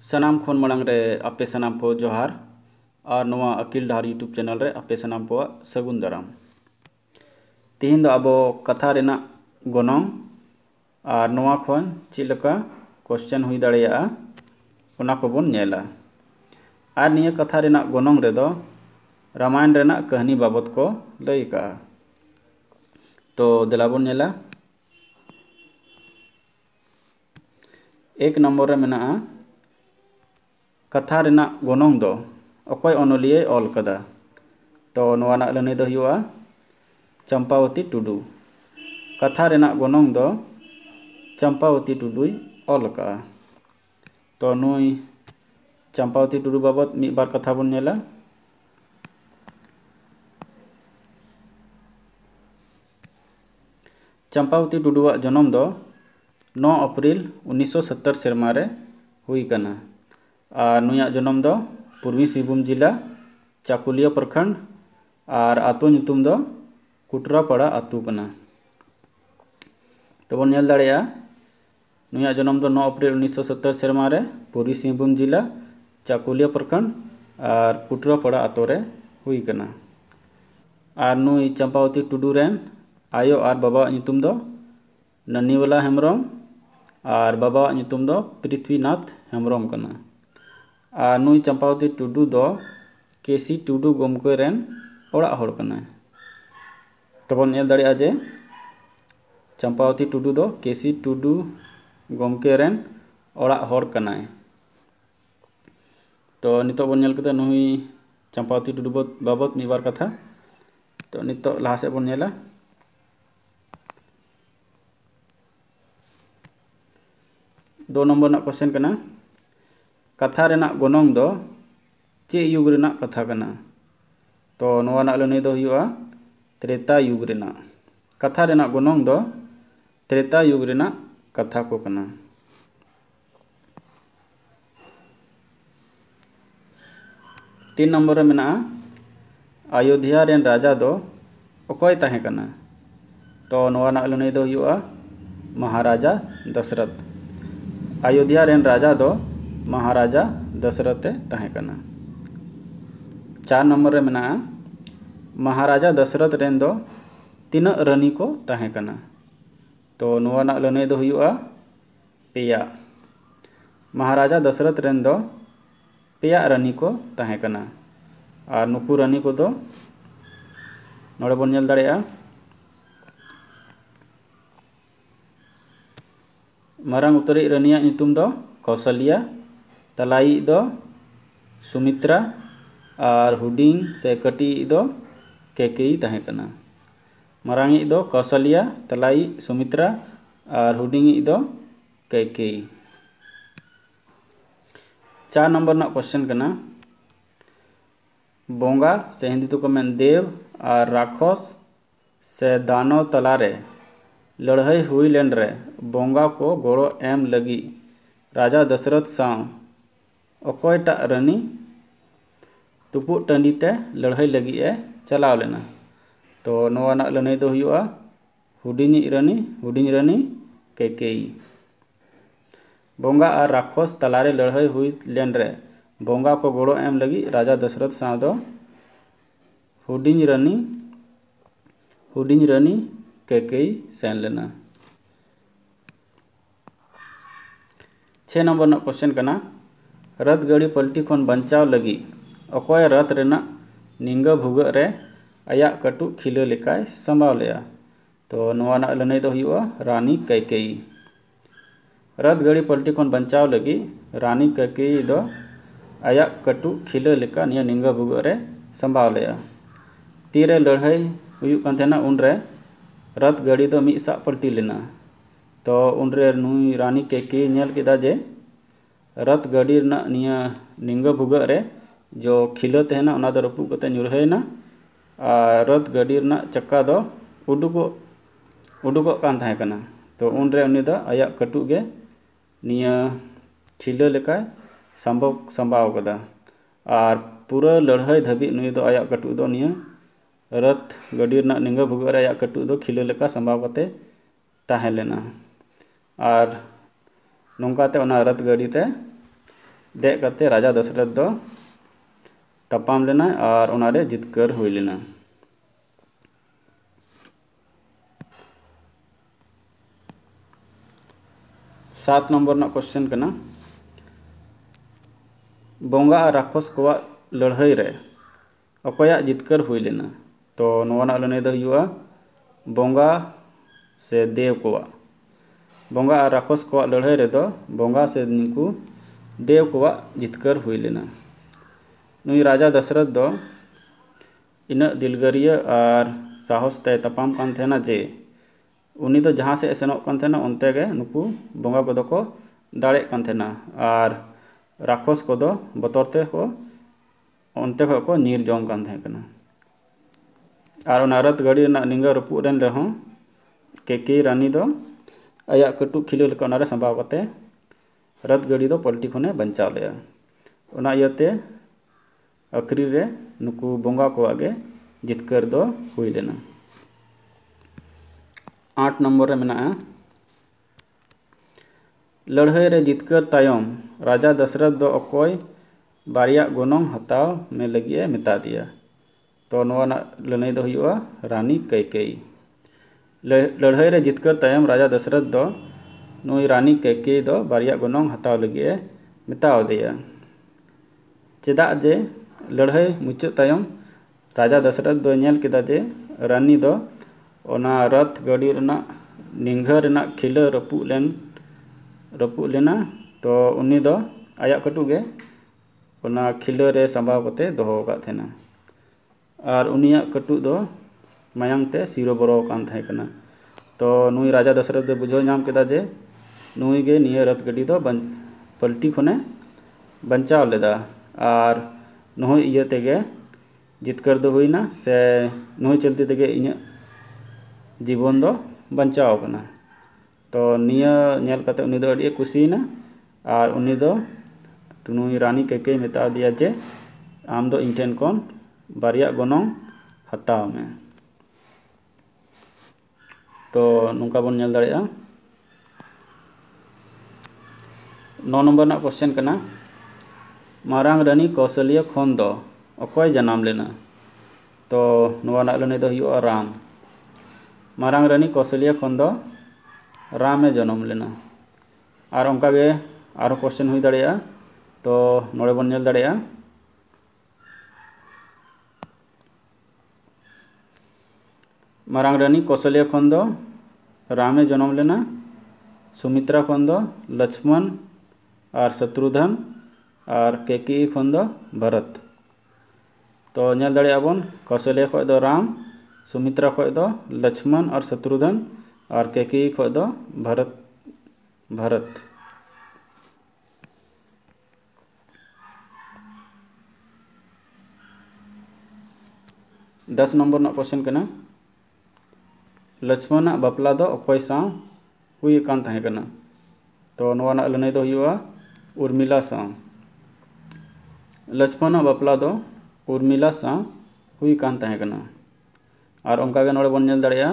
सनाम खन मांग रे आपे सनाम को जोहार और नवा अकिल डहार यूट्यूब चैनल रे आपे सनाम को सगुन दाराम। तेहिन दो अबो कथा रेना गोनोंग और नवा खन चिलका क्वेश्चन हुई दाड़ेया ओना को बोन नेला। और निया कथा रेना गोनोंग रे दो रामायण रेना कहानी बाबत को लई का। तो देला बोन नेला। एक नंबर रे मेना कथा रेना गोनोंग दो अकोय ओनोलिये ऑल कदा। तो नवा ना लने दो हुआ चंपावती टुडू। कथा रेना गोनोंग दो चंपावती टुडुई ऑल का। तो नुई चंपावती टुडू बाबत मिद बार कथा बोन नेला। चंपावती टुडुआ जन्म दो 9 अप्रैल 1970 सेरमा रे हुई कना। नुया जन्म दो पूर्वी सिंहभूम जिला चाकुलिया प्रखंड और आतो ᱧᱩᱛᱩᱢ दो कुटरापाड़ा आतु कना। तो बोन नेल दाड़ेया नुया जन्म दो 9 अप्रैल 1970 सेरमा रे पूर्वी सिंहभूम जिला चाकुलिया प्रखंड और कुटरापाड़ा आतो रे हुई कना। और नुई चंपावती टुडू रेन आयो और बाबा ᱧᱩᱛᱩᱢ दो नन्नीवाला हेम्ब्रम और बाबा ᱧᱩᱛᱩᱢ दो पृथ्वीनाथ हेम्ब्रम कना। और नुई चंपावती टुडू दो केसी टुडू गोमके रेन ओड़ा होड़ कना। तो बोन नेल दाड़ेया जे चंपावती टुडू दो केसी टुडू गोमके रेन ओड़ा होड़ कना। तो नितो बोन नेल कदा नुई चंपावती टुडू बाबत मिद बार कथा। तो नितो लहा से बोन नेला। 2 नंबर ना क्वेश्चन कना कथा रेना गोनोंग दो चे युग रेना कथा कना। तो नवा ना लने दो हुआ त्रेता युग रेना। कथा रेना गोनोंग दो त्रेता युग रेना कथा को कना। 3 नंबर रे मेना अयोध्या रेन राजा दो अकोय ताहे कना। तो नवा ना लने दो हुआ महाराजा दशरथ। अयोध्या रेन राजा दो महाराजा दशरथ ताहे कना। 4 नंबर रे मेना महाराजा दशरथ रेन दो तीना रानी को ताहे कना। तो नवा ना लने दो हुआ पेया। महाराजा दशरथ रेन दो पेया रानी को ताहे कना। और नुकु रानी को दो नोड़े बोन नेल दाड़ेया मारांग उतरी रानिया ᱧᱩᱛᱩᱢ दो कौशल्या तलाई दो सुमित्रा और हुडिंग से कटी दो कैकेयी ताहे कना। मारांगी दो कौशल्या तलाई सुमित्रा और हुडिंग दो कैकेयी। 4 नंबर ना क्वेश्चन कना बोंगा से हिंदी तो को मेन देव और राक्षस से दानव तलारे लड़ाई हुई लेन रे बोंगा को गोड़ो एम लगी राजा दशरथ साव अकोयटा रानी तुपु टंडी ते लड़ाई लगी चलाव लेना। तो नवा ना लने दो हुआ हुडिंग रानी कैकेयी। बोंगा और राक्षस तलारे लड़ाई हुई लेन रे बोंगा को गोड़ो एम लगी राजा दशरथ साव दो हुडिंग रानी कैकेयी सेन लेना। 6 नंबर ना क्वेश्चन कना रथ गाड़ी पलटी खन बंचाव लगी अकोय रथ रेना निंगा भुगा रे आया कटु खिला लेकाय संभाव लेया। तो नवा ना लने दो हुआ रानी कैकेयी। रथ गाड़ी पलटी खन बंचाव लगी रानी कैकेयी दो आया कटु खिला लेका निया निंगा भुगा रे संभाव लेया। तीरे लड़ाई हुई कान थेना उनरे रथ गाड़ी दो मिद सा पलटी लेना। तो उनरे नुई रानी कैकेयी नेल केदा जे रथ गाड़ी ना निया निंगा भुगा रे जो खिला तहना ओना दो रपु कते ᱧᱩᱨᱦᱟᱹᱭᱱᱟ और रथ गाड़ी ना चक्का दो उडुको कान ताहे कना। तो उनरे उनी दो आया कटु गे निया खिला लेका संभाव कदा। और पूरा लड़ाई धाबी नुई दो आया कटु दो निया रथ गाड़ी ना निंगा भुगा रे आया कटु दो खिला लेका संभाव कते ताहे लेना। और नोंकाते ओना रथ गाड़ी ते देख कते राजा दशरथ दो तपाम लेना और उनारे जितकर हुई लेना। 7 नंबर ना क्वेश्चन करना बोंगा और राक्षस को लड़ाई रे अकोया जितकर हुई लेना। तो नोना लड़ाई दो हुआ बोंगा से देव को। बोंगा और राक्षस को लड़ाई रे दो बोंगा से निकू देव को जितकर हुई लेना। नुई राजा दशरथ दो इन दिलगरिया और साहस ते तपाम कान थे जे उनी तो जहाँ से सेनोग कान थे उनते गे नुकू बोंगा को को दाड़े कान थे और राक्षस को दो बतौरते को उनते को नीर जोंग कान थे कना। और उना रथ गाड़ी ना निंगा रपुद रेन रहो केके रानी दो आया कटु खिलो लेका उनारे संभाव कते रथ गाड़ी दो पलटी खने बंचाव लेया। उना इयते आखिरी रे नुकू बोंगा को आगे जितकर दो हुई लेना। 8 नंबर रे मेना लड़ाई रे जितकर तायम राजा दशरथ दो अकोय बारिया गोनोंग हताव में लगी मेता दिया। तो नोआ लड़ाई दो हुआ रानी कैकेयी। लड़ाई रे जितकर तायम राजा दशरथ दो नुई रानी कैकेयी दो बारिया गोनोंग हताव लगी मेताव दिया। चेदा जे लड़ाई मुचाद तायम राजा दशरथ दो नेल केदा जे रानी दो ओना रथ गाड़ी रेना निंगा रेना खिला रपुद लेना। तो उनी दो आया कटु गे ओना खिला रे संभाव कते दोहो का थेना और उनिया कटु दो मायांग ते सिरो बरो कान थे कना। तो नुई राजा दशरथ दो बुझो नाम केदा जे नुई गे निया रथ गाड़ी दो पलटी खने बंचाव लेदा और नुई इया तेगे जितकर दो हुईना से नुई चलते तेगे इन्या जीवन दो बंचाव कना। तो निया नेल कते उनी दो अड़ी खुशीना और उनी दो नुई रानी कैकेयी मेता दिया जे आम दो इन ठेन कोन बारिया गोनोंग हताव में। तो नुका बन नेल दाड़ेया 9 नंबर ना क्वेश्चन कना मारांग रानी कौशल्या खन दो अकोय जनाम लेना। तो नोआ ना लड़ाई दो हुआ राम। मारांग रानी कौशल्या खन दो रामे जन्म लेना। और उनका गे आरो क्वेश्चन हुई दाड़ेया। तो नोड़े बन नेल दाड़ेया मारांग रानी कौशल्या खन दो रामे जन्म लेना। सुमित्रा खन दो लक्ष्मण और शत्रुघ्न और कैकेयी खन दो भरत। तो नेल दाड़ेया बन कौशल्या खो दो राम सुमित्रा खो दो लक्ष्मण और शत्रुघ्न और कैकेयी खो दो भरत। 10 नंबर ना क्वेश्चन कना लक्ष्मण बापला दो अकोय साव हुई कान ताहे कना। तो नोआ ना लड़ाई दो हुआ उर्मिला साव। लक्ष्मण बापला दो उर्मिला साव हुई कान ताहे कना। और उनका गे नोड़े बन नेल दाड़ेया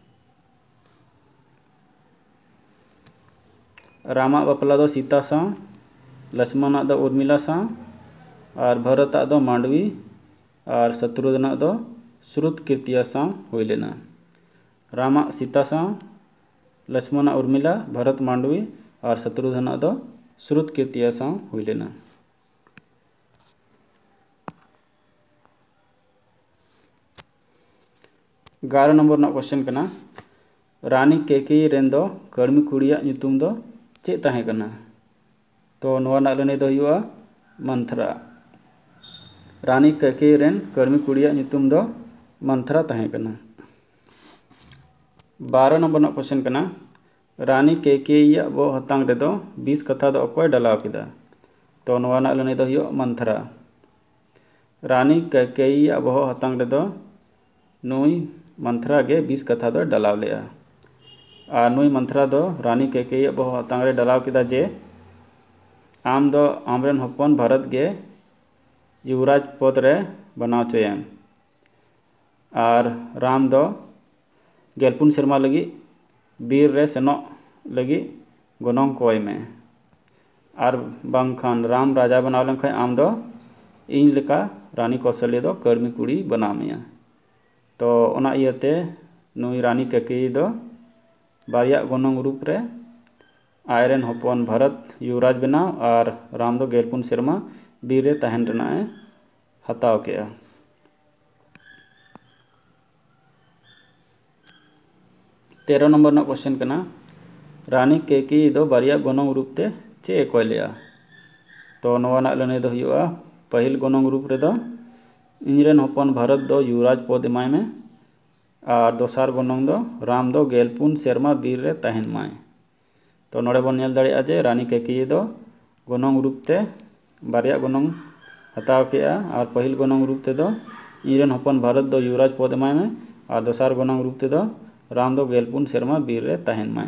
रामा बापला दो सीता साव लक्ष्मण दो उर्मिला साव और भरत दो मांडवी और शत्रुघ्न दो श्रुतकीर्तिया साव हुई लेना। रामा सीता साव लक्ष्मण उर्मिला भरत मांडवी और शत्रुघ्न दो श्रुतकीर्तिया साव हुई लेना। 11 नंबर ना क्वेश्चन कना रानी कैकेयी रेन दो कड़मी कुड़िया ᱧᱩᱛᱩᱢ दो चे ताहे कना। तो नोआ ना लड़ाई दो हुआ मंथरा। रानी कैकेयी रेन कड़मी कुड़िया ᱧᱩᱛᱩᱢ दो मंथरा ताहे कना। 12 नंबर ना क्वेश्चन कना रानी कैकेयी वो हतांग रे दो 20 कथा दो अकोय डलाव केदा। तो नोआ ना लड़ाई दो हुआ मंथरा। रानी कैकेयी वो हतांग रे दो नुई मंथरा गे 20 कथा दो डलाव लेया। और नुई मंथरा दो रानी कैकेयी वो हतांग रे डलाव केदा जे आम दो आमरेन हपन भरत गे युवराज पद रे बनाव चोयम और राम दो गेलपुन सेरमा लगी बीर रे सेनो लगी गोनोंग कोय में। आर बांखान राम राजा बनाव लेनखाय आम दो इन लेका रानी कौशल्या दो कर्मी कुड़ी बनाव मेया। तो ओना इयाते नुई रानी कैकेयी दो बारिया गोनोंग रूप रे आयरन हपन भरत युवराज बनाव और राम दो 14 सेरमा बीर रे तहन रेनाए हताव केया। 13 नंबर ना क्वेश्चन कना रानी कैकेयी दो बारिया गोनोंग रूप ते चे कोय लेया। तो नोवा ना लने दो हुआ पहिल गोनोंग रूप रे दो इनरेन हपन भरत दो युवराज पद एमाय में और दोसार गोनोंग दो राम दो 14 सेरमा बीर रे तहन माय। तो नोड़े बन नेल दाड़ेया जे रानी कैकेयी दो गोनोंग रूप ते बारिया गोनोंग हताव केया और पहिल गोनोंग रूप ते दो इनरेन हपन भरत दो युवराज पद एमाय में और दोसार गोनोंग रूप ते दो राम दो 14 सेरमा बीर रे तहन माय।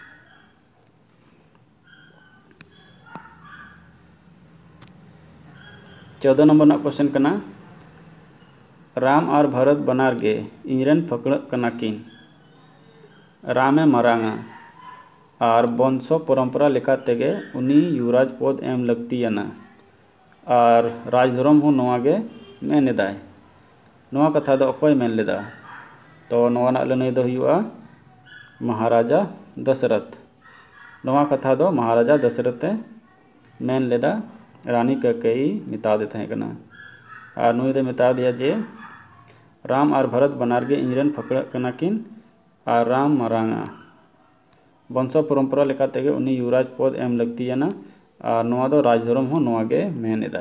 14 नंबर ना क्वेश्चन कना राम और भरत बनार गे इनरेन फकड़ कना किन रामे मरांगा और वंशो परंपरा लेका तेगे उनी युवराज पद एम लगतियाना और राजधर्म हो नोवा गे मेन एदाय। नोवा कथा दो अकोय मेन लेदा। तो नोवा ना लने दो हुआ महाराजा दशरथ। नोवा कथा दो महाराजा दशरथ मेन लेदा रानी कैकेयी मिता दे तहे कना और नुई दे मिता दिया जे राम और भरत बनार गे इनरेन फकड़ कना किन और राम मरांगा वंशो परंपरा लेका तेगे उनी युवराज पद एम लगतियाना और नोवा दो राजधर्म हो नोवा गे मेन एदा।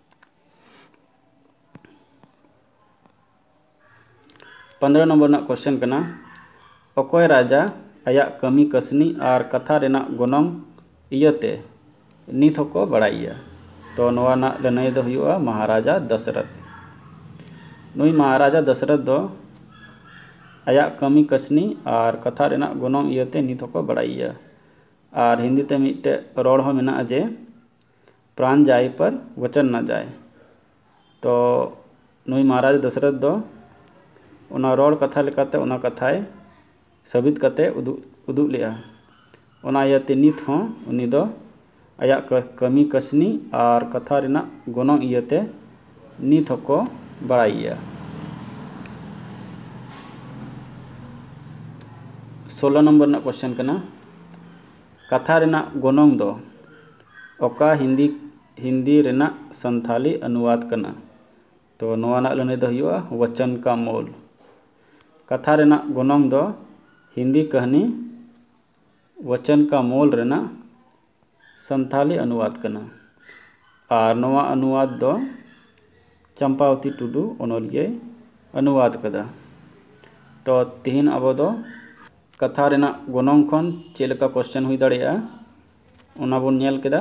15 नंबर ना क्वेश्चन कना अकोय राजा आया कमी कसनी और कथा रेना गोनोंग इयते नित होको बड़ाइया। तो नोवा ना लने दो हुआ महाराजा दशरथ। नुई महाराजा दशरथ दो आया कमी कसनी और कथा रेना गोनोंग इयते नित होको बड़ाइया। और हिंदी ते मिट्टे रोड़ हो मेना जे प्राण जाए पर वचन ना जाए। तो नुई महाराजा दशरथ दो उना रोड़ कथा लेकाते उना कथाय सबित कते उदुग लेया। उना इयते नित हो उनी दो आया कमी कसनी और कथा रेना गोनोंग इयते नित होको बड़ाइया। 16 नंबर ना क्वेश्चन कना कथा रेना गोनोंग दो ओका हिंदी रेना संथाली अनुवाद कना। तो नोवा ना लने दो हुआ वचन का मोल। कथा रेना गोनोंग दो हिंदी कहनी वचन का मोल रेना संथाली अनुवाद कना और नोवा अनुवाद दो चंपावती टुडू ओनोलिये अनुवाद कदा। तो तिहिन अब दो कथा रेना गोनोंग खन चेलका क्वेश्चन हुई दाड़ेया उना बोन नेल केदा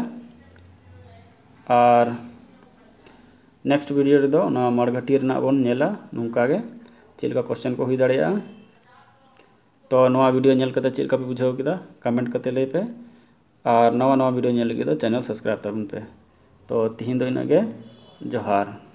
और नेक्स्ट वीडियो रे दो ना मड़घटी रेना बोन नेला नुंका गे चेलका क्वेश्चन को हुई दाड़ेया। तो नवा वीडियो नेल कते चेलका पे बुझाव केदा कमेंट कते लई पे और नवा वीडियो नेल लगी दो चैनल सब्सक्राइब ताबन पे। तो तिहिन दो इना गे जोहार।